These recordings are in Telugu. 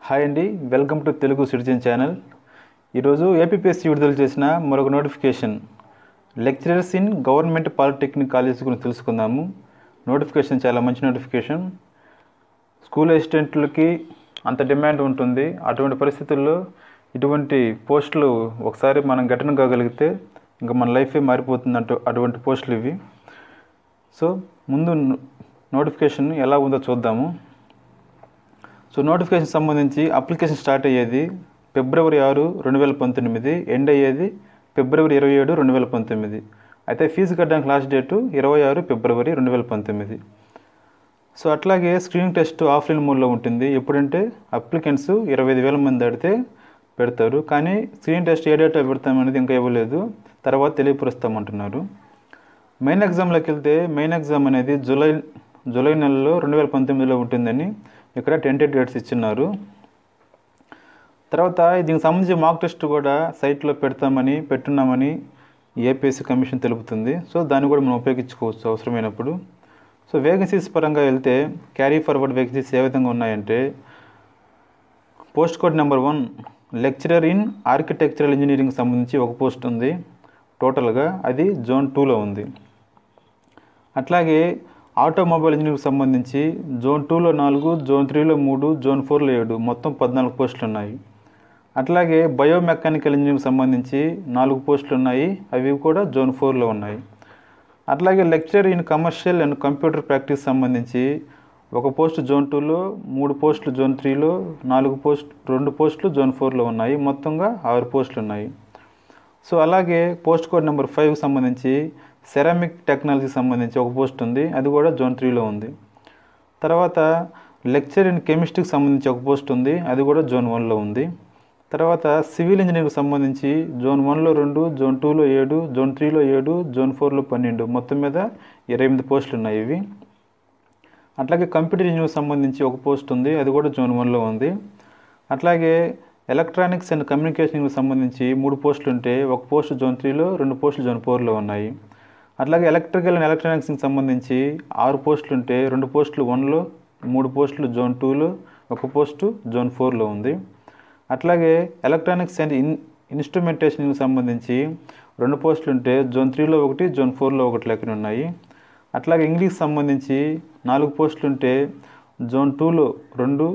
హాయ్ అండి, welcome to Telugu citizen channel. ఈరోజు ఏపీపీఎస్సీ విడుదల చేసిన మరొక notification lecturers in government polytechnic college గురించి తెలుసుకుందాము. నోటిఫికేషన్ చాలా మంచి నోటిఫికేషన్. స్కూల్ అసిస్టెంట్లకి అంత డిమాండ్ ఉంటుంది. అటువంటి పరిస్థితుల్లో ఇటువంటి పోస్టులు ఒకసారి మనం గట్టన కాగలిగితే ఇంకా మన లైఫే మారిపోతుంది అటువంటి పోస్టులు ఇవి. సో ముందు నోటిఫికేషన్ ఎలా ఉందో చూద్దాము. సో నోటిఫికేషన్ సంబంధించి అప్లికేషన్ స్టార్ట్ అయ్యేది ఫిబ్రవరి 6, 2019, ఎండ్ అయ్యేది ఫిబ్రవరి 27, 2019. అయితే ఫీజు కట్టడానికి లాస్ట్ డేటు 26 ఫిబ్రవరి 2019. సో అట్లాగే స్క్రీనింగ్ టెస్ట్ ఆఫ్లైన్ మోడ్లో ఉంటుంది. ఎప్పుడంటే అప్లికెంట్స్ 25,000 మంది దాటితే పెడతారు. కానీ స్క్రీనింగ్ టెస్ట్ ఏ డేటా పెడతామనేది ఇంకా ఇవ్వలేదు, తర్వాత తెలియపరుస్తామంటున్నారు. మెయిన్ ఎగ్జామ్లోకి వెళ్తే మెయిన్ ఎగ్జామ్ అనేది జూలై నెలలో 2019లో ఉంటుందని ఇక్కడ టెంటెడ్ డేట్స్ ఇచ్చిన్నారు. తర్వాత దీనికి సంబంధించి మాక్ టెస్ట్ కూడా సైట్లో పెట్టున్నామని ఏపీఎస్సీ కమిషన్ తెలుపుతుంది. సో దాన్ని కూడా మనం ఉపయోగించుకోవచ్చు అవసరమైనప్పుడు. సో వేకెన్సీస్ పరంగా వెళ్తే క్యారీ ఫార్వర్డ్ వేకెన్సీస్ ఏ విధంగా ఉన్నాయంటే post code number 1 lecturer in architectural engineering సంబంధించి ఒక పోస్ట్ ఉంది. టోటల్గా అది జోన్ 2లో ఉంది. అట్లాగే ఆటోమొబైల్ ఇంజనీరింగ్ సంబంధించి జోన్ 2లో 4, జోన్ 3లో 3, జోన్ 4లో 7, మొత్తం 14 పోస్టులు ఉన్నాయి. అట్లాగే బయోమెకానికల్ ఇంజనీరింగ్ సంబంధించి 4 పోస్టులు ఉన్నాయి, అవి కూడా జోన్ 4లో ఉన్నాయి. అట్లాగే lecturer in commercial and computer practice సంబంధించి ఒక పోస్ట్ జోన్ 2లో, 3 పోస్టులు జోన్ 3లో, 2 పోస్టులు జోన్ 4లో ఉన్నాయి. మొత్తంగా 6 పోస్టులు ఉన్నాయి. సో అలాగే పోస్ట్ కోడ్ నెంబర్ 5 సంబంధించి సెరామిక్ టెక్నాలజీ సంబంధించి ఒక పోస్ట్ ఉంది, అది కూడా జోన్ 3లో ఉంది. తర్వాత లెక్చర్ ఇన్ కెమిస్ట్రీకి సంబంధించి ఒక పోస్ట్ ఉంది, అది కూడా జోన్ 1లో ఉంది. తర్వాత సివిల్ ఇంజనీరింగ్ సంబంధించి జోన్ 1లో 2, జోన్ 2లో 7, జోన్ 3లో 7, జోన్ 4లో 12, మొత్తం మీద 28 పోస్టులు ఉన్నాయి ఇవి. అట్లాగే కంప్యూటర్ ఇంజనీరింగ్ సంబంధించి ఒక పోస్ట్ ఉంది, అది కూడా జోన్ 1లో ఉంది. అట్లాగే ఎలక్ట్రానిక్స్ అండ్ కమ్యూనికేషన్కి సంబంధించి 3 పోస్టులు ఉంటే ఒక పోస్ట్ జోన్ 3లో, 2 పోస్టులు జోన్ 4లో ఉన్నాయి. అట్లాగే ఎలక్ట్రికల్ అండ్ ఎలక్ట్రానిక్స్కి సంబంధించి 6 పోస్టులు ఉంటే 2 పోస్టులు 1లో, 3 పోస్టులు జోన్ 2లో, 1 పోస్టు జోన్ 4లో ఉంది. అట్లాగే ఎలక్ట్రానిక్స్ అండ్ ఇన్స్ట్రుమెంటేషన్కి సంబంధించి 2 పోస్టులు ఉంటే జోన్ 3లో 1, జోన్ 4లో 1 లెక్కన ఉన్నాయి. అట్లాగే ఇంగ్లీష్ సంబంధించి 4 పోస్టులు ఉంటే జోన్ 1లో 2,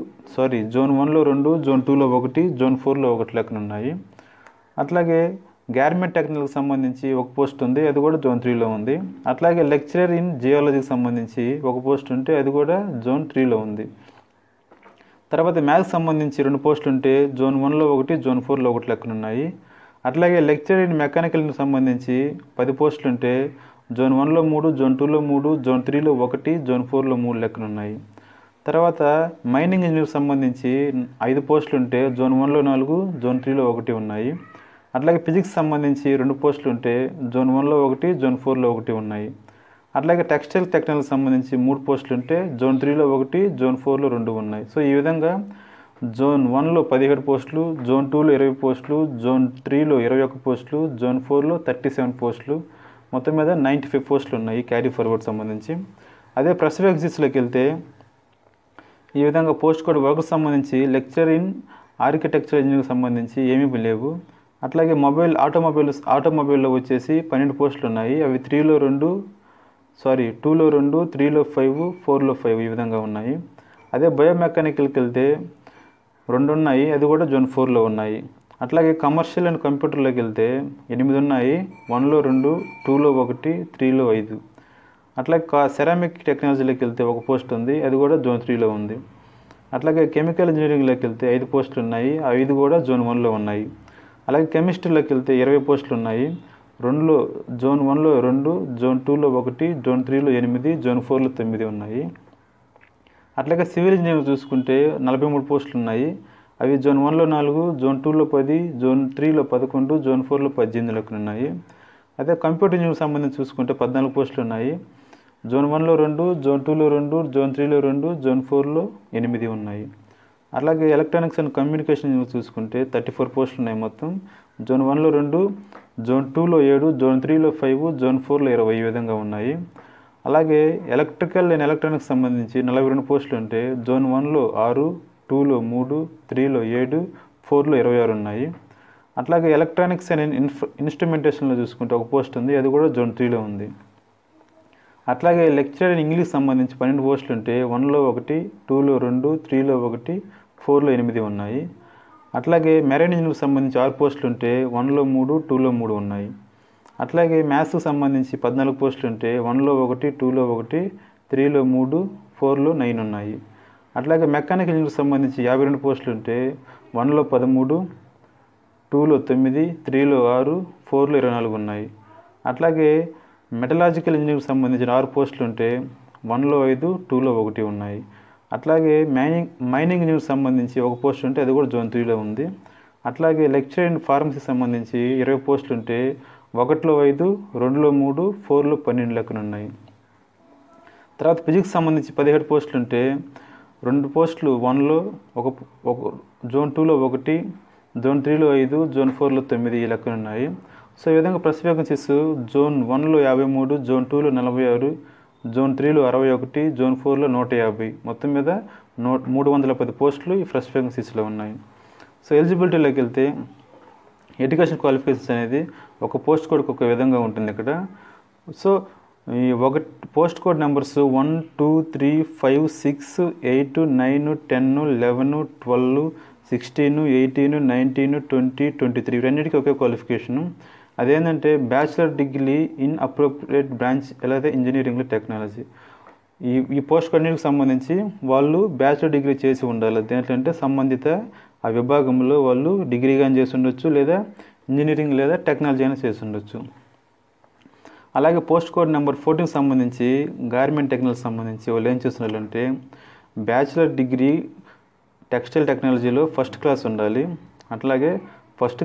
జోన్ 2లో 1, జోన్ 4లో 1 లెక్కన ఉన్నాయి. అట్లాగే గార్మెంట్ టెక్నికల్కి సంబంధించి ఒక పోస్ట్ ఉంది, అది కూడా జోన్ 3లో ఉంది. అట్లాగే లెక్చరర్ ఇన్ జియాలజీకి సంబంధించి ఒక పోస్ట్ ఉంటే అది కూడా జోన్ 3లో ఉంది. తర్వాత మ్యాథ్స్ సంబంధించి 2 పోస్టులు ఉంటే జోన్ 1లో 1, జోన్ 4లో 1 లెక్కన ఉన్నాయి. అట్లాగే లెక్చరర్ ఇన్ మెకానికల్కి సంబంధించి 10 పోస్టులు ఉంటే జోన్ 1లో 3, జోన్ 2లో 3, జోన్ 3లో 1, జోన్ 4లో 3 లెక్కన ఉన్నాయి. తర్వాత మైనింగ్ ఇంజనీర్కి సంబంధించి 5 పోస్టులు ఉంటే జోన్ 1లో 4, జోన్ 3లో 1 ఉన్నాయి. అట్లాగే ఫిజిక్స్ సంబంధించి 2 పోస్టులు ఉంటే జోన్ 1లో 1, జోన్ 4లో 1 ఉన్నాయి. అట్లాగే టెక్స్టైల్ టెక్నాలజీకి సంబంధించి 3 పోస్టులు ఉంటే జోన్ 3లో 1, జోన్ 4లో 2 ఉన్నాయి. సో ఈ విధంగా జోన్ 1లో 17 పోస్టులు, జోన్ 2లో 20 పోస్టులు, జోన్ 3లో 21 పోస్టులు, జోన్ 4లో 37 పోస్టులు, మొత్తం మీద 95 పోస్టులు ఉన్నాయి క్యారీ ఫార్వర్డ్ సంబంధించి. అదే ప్రెస్ వేకెన్సీస్లోకి వెళ్తే ఈ విధంగా పోస్ట్ కోడ్ వర్క్ సంబంధించి లెక్చర్ ఇన్ ఆర్కిటెక్చర్ ఇంజనీరింగ్ సంబంధించి ఏమీ లేవు. అట్లాగే ఆటోమొబైల్లో వచ్చేసి 12 పోస్టులు ఉన్నాయి, అవి 2లో 2, 3లో 5, 4లో 5 ఈ విధంగా ఉన్నాయి. అదే బయోమెకానికల్కి వెళ్తే 2 ఉన్నాయి, అది కూడా జోన్ 4లో ఉన్నాయి. అట్లాగే కమర్షియల్ అండ్ కంప్యూటర్లోకి వెళ్తే 8 ఉన్నాయి, 1లో 2, 2లో 1, 3లో 5. అట్లాగే సెరామిక్ టెక్నాలజీలోకి వెళ్తే ఒక పోస్ట్ ఉంది, అది కూడా జోన్ 3లో ఉంది. అట్లాగే కెమికల్ ఇంజనీరింగ్లోకి వెళ్తే 5 పోస్టులు ఉన్నాయి, ఆ 5 కూడా జోన్ 1లో ఉన్నాయి. అలాగే కెమిస్ట్రీలోకి వెళ్తే 20 పోస్టులు ఉన్నాయి, జోన్ 1లో 2, జోన్ 2లో 1, జోన్ 3లో 8, జోన్ 4లో 9 ఉన్నాయి. అట్లాగే సివిల్ ఇంజనీరింగ్ చూసుకుంటే 43 పోస్టులు ఉన్నాయి, అవి జోన్ 1లో 4, జోన్ 2లో 10, జోన్ 3లో 11, జోన్ 4లో 18 లెక్కన ఉన్నాయి. అదే కంప్యూటర్ ఇంజనీరింగ్ సంబంధించి చూసుకుంటే 14 పోస్టులు ఉన్నాయి, జోన్ 1లో 2, జోన్ 2లో 2, జోన్ 3లో 2, జోన్ 4లో 8 ఉన్నాయి. అలాగే ఎలక్ట్రానిక్స్ అండ్ కమ్యూనికేషన్ చూసుకుంటే 34 పోస్టులు ఉన్నాయి మొత్తం, జోన్ 1లో 2, జోన్ 2లో 7, జోన్ 3లో 5, జోన్ 4లో 20 ఈ విధంగా ఉన్నాయి. అలాగే ఎలక్ట్రికల్ అండ్ ఎలక్ట్రానిక్స్ సంబంధించి 42 పోస్టులు ఉంటే జోన్ 1లో 6, 2లో 3, 3లో 7, 4లో 26 ఉన్నాయి. అట్లాగే ఎలక్ట్రానిక్స్ అండ్ ఇన్స్ట్రుమెంటేషన్లో చూసుకుంటే ఒక పోస్ట్ ఉంది, అది కూడా జోన్ 3లో ఉంది. అట్లాగే లెక్చరర్ ఇన్ ఇంగ్లీష్ సంబంధించి 12 పోస్టులు ఉంటే 1లో 1, 2లో 2, 3లో 1, 4లో 8 ఉన్నాయి. అట్లాగే మెరైన్ ఇంజనీర్కి సంబంధించి 6 పోస్టులు ఉంటే 1లో 3, 2లో 3 ఉన్నాయి. అట్లాగే మ్యాథ్స్కి సంబంధించి 14 పోస్టులు ఉంటే 1లో 1, 2లో 1, 3లో 3, 4లో 9 ఉన్నాయి. అట్లాగే మెకానికల్ ఇంజనీర్కి సంబంధించి 52 పోస్టులు ఉంటే 1లో 13, 2లో 9, 3లో 6, 4లో 24 ఉన్నాయి. అట్లాగే మెటలాజికల్ ఇంజనీర్కి సంబంధించిన 6 పోస్టులు ఉంటే 1లో 5, 2లో 1 ఉన్నాయి. అట్లాగే మైనింగ్ ఇంజనీర్కి సంబంధించి ఒక పోస్ట్ ఉంటే అది కూడా జోన్ 3లో ఉంది. అట్లాగే లెక్చరర్ ఇన్ ఫార్మసీకి సంబంధించి 20 పోస్టులు ఉంటే 1లో 5, 2లో 3, 4లో 12 లెక్కన ఉన్నాయి. తర్వాత ఫిజిక్స్ సంబంధించి 17 పోస్టులు ఉంటే 2 పోస్టులు 1లో, ఒక జోన్ 2లో 1, జోన్ 3లో 5, జోన్ 4లో 9 ఈ లెక్కన ఉన్నాయి. సో ఈ విధంగా ప్రెస్ వేకెన్సీస్ జోన్ 1లో 53, జోన్ 2లో 46, జోన్ 3లో 61, జోన్ 4లో 150, మొత్తం మీద 310 పోస్టులు ఈ ఫ్రెష్ వేకెన్సీస్లో ఉన్నాయి. సో ఎలిజిబిలిటీలోకి వెళ్తే ఎడ్యుకేషన్ క్వాలిఫికేషన్స్ అనేది ఒక పోస్ట్ కోడ్కి ఒక విధంగా ఉంటుంది ఇక్కడ. సో ఈ పోస్ట్ కోడ్ నెంబర్స్ 1, 2, 3, 5, 6, 8, 9, 10, 11, 12, 16, 18, 19, 20, 23 ఇవన్నిటికీ ఒకే క్వాలిఫికేషను. అదేంటంటే bachelor degree in appropriate branch లేదా ఇంజనీరింగ్ టెక్నాలజీ. ఈ పోస్ట్ కోడ్కి సంబంధించి వాళ్ళు బ్యాచిలర్ డిగ్రీ చేసి ఉండాలి. దేంట్లో సంబంధిత ఆ విభాగంలో వాళ్ళు డిగ్రీ కానీ చేసి ఉండొచ్చు, లేదా ఇంజనీరింగ్ లేదా టెక్నాలజీ అయినా చేసి ఉండొచ్చు. అలాగే పోస్ట్ కోడ్ నెంబర్ 14 సంబంధించి గార్మెంట్ టెక్నాలజీ సంబంధించి వాళ్ళు ఏం చేస్తున్నారంటే బ్యాచిలర్ డిగ్రీ టెక్స్టైల్ టెక్నాలజీలో ఫస్ట్ క్లాస్ ఉండాలి. అట్లాగే first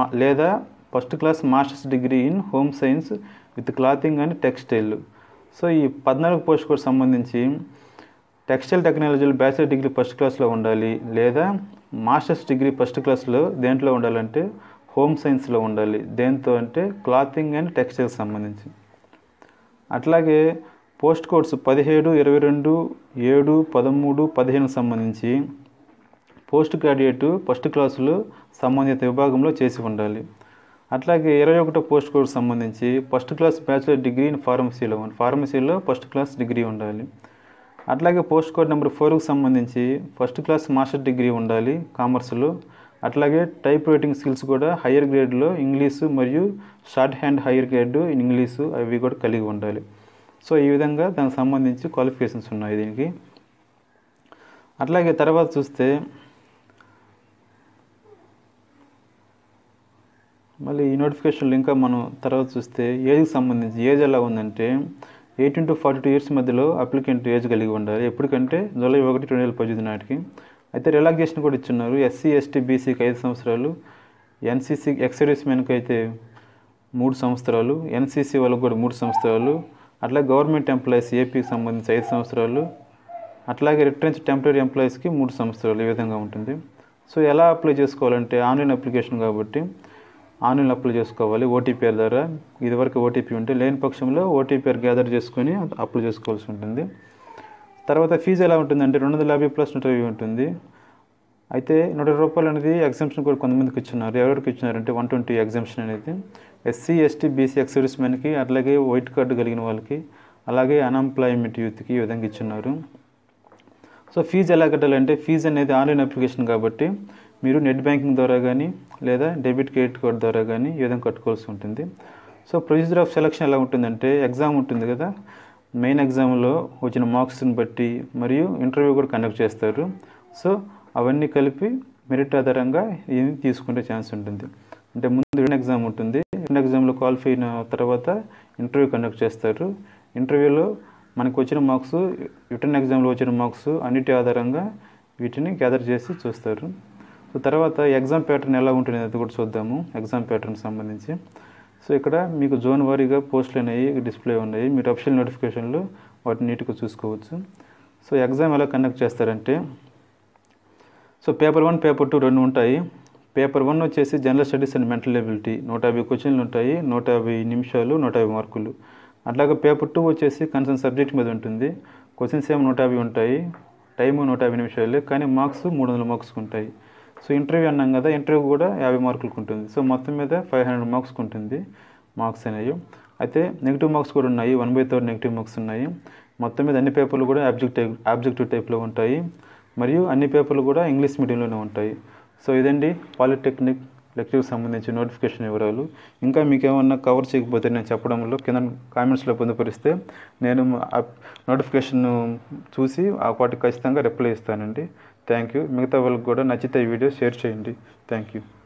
class masters degree in home science with clothing and textile. So ఈ 14 పోస్ట్ కోడ్ సంబంధించి టెక్స్టైల్ టెక్నాలజీలో బ్యాచిలర్ డిగ్రీ ఫస్ట్ క్లాస్లో ఉండాలి, లేదా మాస్టర్స్ డిగ్రీ ఫస్ట్ క్లాస్లో దేంట్లో ఉండాలంటే హోమ్ సైన్స్లో ఉండాలి. దేంతో అంటే క్లాతింగ్ అండ్ టెక్స్టైల్స్ సంబంధించి. అట్లాగే పోస్ట్ కోడ్స్ 17, 22, 7, 13, 15 సంబంధించి పోస్ట్ గ్రాడ్యుయేట్ ఫస్ట్ క్లాసులో సంబంధిత విభాగంలో చేసి ఉండాలి. అట్లాగే 21 పోస్ట్ కోడ్ సంబంధించి first class bachelor degree in ఫార్మసీలో ఫస్ట్ క్లాస్ డిగ్రీ ఉండాలి. అట్లాగే పోస్ట్ కోడ్ నెంబర్ 4కి సంబంధించి ఫస్ట్ క్లాస్ మాస్టర్ డిగ్రీ ఉండాలి కామర్స్లో. అట్లాగే టైప్ రైటింగ్ స్కిల్స్ కూడా హయ్యర్ గ్రేడ్లో ఇంగ్లీషు మరియు shorthand higher grade in English అవి కూడా కలిగి ఉండాలి. సో ఈ విధంగా దానికి సంబంధించి క్వాలిఫికేషన్స్ ఉన్నాయి దీనికి. అట్లాగే తర్వాత చూస్తే మళ్ళీ ఈ నోటిఫికేషన్లు ఇంకా మనం తర్వాత చూస్తే ఏజ్కి సంబంధించి ఏజ్ ఎలా ఉందంటే 18 to 42 ఇయర్స్ మధ్యలో అప్లికెంట్ ఏజ్ కలిగి ఉండాలి. ఎప్పటికంటే జూలై 1, 2018 నాటికి. అయితే రిలాక్సేషన్ కూడా ఇచ్చున్నారు. ఎస్సీ, ఎస్టీ, బీసీకి 5 సంవత్సరాలు, ఎన్సీసీ ఎక్స్ సర్వీస్ మెన్కి అయితే 3 సంవత్సరాలు, ఎన్సీసీ వాళ్ళకి కూడా 3 సంవత్సరాలు, అట్లాగే గవర్నమెంట్ ఎంప్లాయీస్ ఏపీకి సంబంధించి 5 సంవత్సరాలు, అట్లాగే రిటర్న్స్ టెంపరీ ఎంప్లాయీస్కి 3 సంవత్సరాలు ఈ విధంగా ఉంటుంది. సో ఎలా అప్లై చేసుకోవాలంటే ఆన్లైన్ అప్లికేషన్ కాబట్టి ఆన్లైన్ అప్లై చేసుకోవాలి ఓటీపీఆర్ ద్వారా. ఇదివరకు ఓటీపీ ఉంటే లేని పక్షంలో ఓటీపీఆర్ గ్యాదర్ చేసుకొని అప్లై చేసుకోవాల్సి ఉంటుంది. తర్వాత ఫీజు ఎలా ఉంటుందంటే 250 ప్లస్ 120 ఉంటుంది. అయితే 120 రూపాయలు అనేది ఎగ్జామ్షన్ కూడా కొంతమందికి ఇచ్చినారు. ఎవరికి ఇచ్చినారంటే 120 ఎగ్జామ్షన్ అనేది SC, ST, BC ex service మెన్కి, అట్లాగే వైట్ కార్డు కలిగిన వాళ్ళకి, అలాగే అన్ఎంప్లాయ్మెంట్ యూత్కి ఈ విధంగా ఇచ్చినారు. సో ఫీజు ఎలా కట్టాలంటే ఫీజు అనేది ఆన్లైన్ అప్లికేషన్ కాబట్టి మీరు నెట్ బ్యాంకింగ్ ద్వారా కానీ లేదా డెబిట్ క్రెడిట్ కార్డ్ ద్వారా కానీ ఈ విధంగా కట్టుకోవాల్సి ఉంటుంది. సో ప్రొసీజర్ ఆఫ్ సెలక్షన్ ఎలా ఉంటుందంటే ఎగ్జామ్ ఉంటుంది కదా, మెయిన్ ఎగ్జామ్లో వచ్చిన మార్క్స్ని బట్టి మరియు ఇంటర్వ్యూ కూడా కండక్ట్ చేస్తారు. సో అవన్నీ కలిపి మెరిట్ ఆధారంగా ఇది తీసుకునే ఛాన్స్ ఉంటుంది. అంటే ముందు రిటన్ ఎగ్జామ్ ఉంటుంది, రిటన్ ఎగ్జామ్లో క్వాలిఫై అయిన తర్వాత ఇంటర్వ్యూ కండక్ట్ చేస్తారు. ఇంటర్వ్యూలో మనకు వచ్చిన మార్క్స్, రిటన్ ఎగ్జామ్లో వచ్చిన మార్క్స్ అన్నిటి ఆధారంగా వీటిని గ్యాదర్ చేసి చూస్తారు. సో తర్వాత ఎగ్జామ్ ప్యాటర్న్ ఎలా ఉంటుంది అది కూడా చూద్దాము. ఎగ్జామ్ ప్యాటర్న్ సంబంధించి సో ఇక్కడ మీకు జోన్ వారీగా పోస్టులు అనేవి డిస్ప్లే ఉన్నాయి. మీరు అఫీషియల్ నోటిఫికేషన్లో వాటిని నీట్గా చూసుకోవచ్చు. సో ఎగ్జామ్ ఎలా కండక్ట్ చేస్తారంటే సో పేపర్ 1, పేపర్ 2 రెండు ఉంటాయి. పేపర్ 1 వచ్చేసి general studies and mental ability 150 క్వశ్చన్లు ఉంటాయి, 150 నిమిషాలు, 150 మార్కులు. అట్లాగే పేపర్ 2 వచ్చేసి కన్సర్న్ సబ్జెక్ట్ మీద ఉంటుంది. క్వశ్చన్స్ ఏమో 150 ఉంటాయి, టైము 150 నిమిషాలే, కానీ మార్క్స్ 300 మార్క్స్కి ఉంటాయి. సో ఇంటర్వ్యూ అన్నాం కదా, ఇంటర్వ్యూ కూడా 50 మార్కులకు ఉంటుంది. సో మొత్తం మీద 500 మార్క్స్కి ఉంటుంది మార్క్స్ అనేవి. అయితే నెగిటివ్ మార్క్స్ కూడా ఉన్నాయి, 1/3 నెగిటివ్ మార్క్స్ ఉన్నాయి. మొత్తం మీద అన్ని పేపర్లు కూడా ఆబ్జెక్టివ్ టైప్లో ఉంటాయి, మరియు అన్ని పేపర్లు కూడా ఇంగ్లీష్ మీడియంలోనే ఉంటాయి. సో ఇదండి పాలిటెక్నిక్ లెక్చర్కి సంబంధించి నోటిఫికేషన్ వివరాలు. ఇంకా మీకు ఏమన్నా కవర్ చేయకపోతే నేను చెప్పడంలో కింద కామెంట్స్లో పొందుపరిస్తే నేను నోటిఫికేషన్ చూసి ఆ వాటికి ఖచ్చితంగా రిప్లై ఇస్తానండి. Thank you. మిగతా వాళ్ళకి కూడా నచ్చితే ఈ వీడియో షేర్ చేయండి. Thank you.